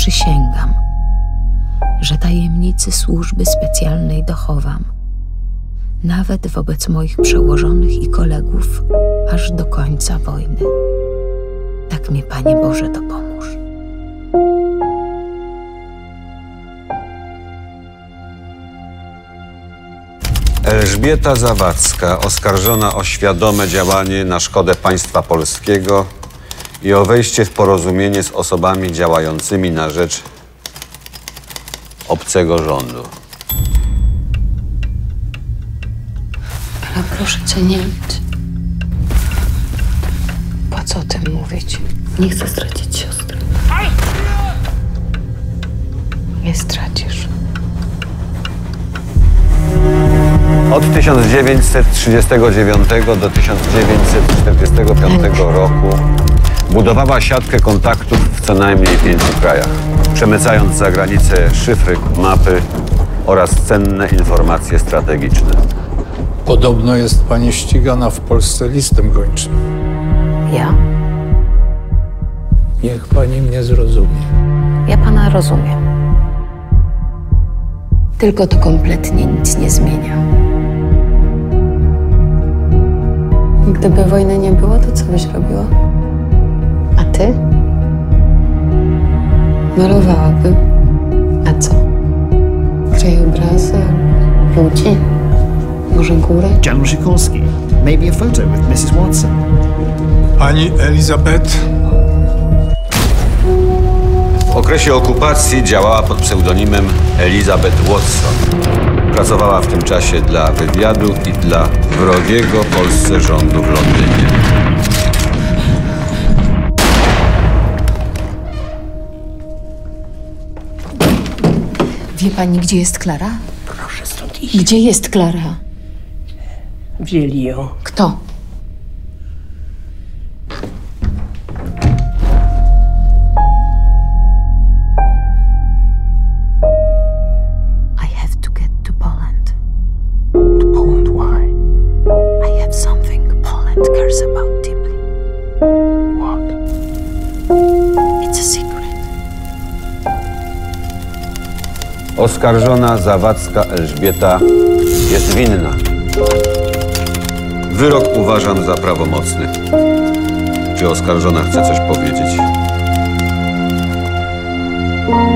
Przysięgam, że tajemnicy służby specjalnej dochowam, nawet wobec moich przełożonych i kolegów, aż do końca wojny. Tak mi, Panie Boże, dopomóż. Elżbieta Zawadzka, oskarżona o świadome działanie na szkodę państwa polskiego i o wejście w porozumienie z osobami działającymi na rzecz obcego rządu. Ale proszę Cię nie być. Po co o tym mówić? Nie chcę stracić siostry. Nie stracisz. Od 1939 do 1945 roku budowała siatkę kontaktów w co najmniej 5 krajach, przemycając za granicę szyfry, mapy oraz cenne informacje strategiczne. Podobno jest pani ścigana w Polsce listem gończym. Ja? Niech pani mnie zrozumie. Ja Pana rozumiem. Tylko to kompletnie nic nie zmienia. Gdyby wojny nie było, to co byś robiła? A ty? Malowałabym. A co? Krajobrazy, ludzi, może góry? General Sikorski. Maybe a photo with Mrs. Watson. Pani Elizabeth. W okresie okupacji działała pod pseudonimem Elizabeth Watson. Pracowała w tym czasie dla wywiadu i dla wrogiego Polsce rządu w Londynie. Wie pani, gdzie jest Klara? Proszę stąd iść. Gdzie jest Klara? Wzięli ją. Kto? I have to get to Poland. To Poland, why? I have something Poland cares about deeply. What? It's a secret. Oskarżona Zawadzka Elżbieta jest winna. Wyrok uważam za prawomocny. Czy oskarżona chce coś powiedzieć?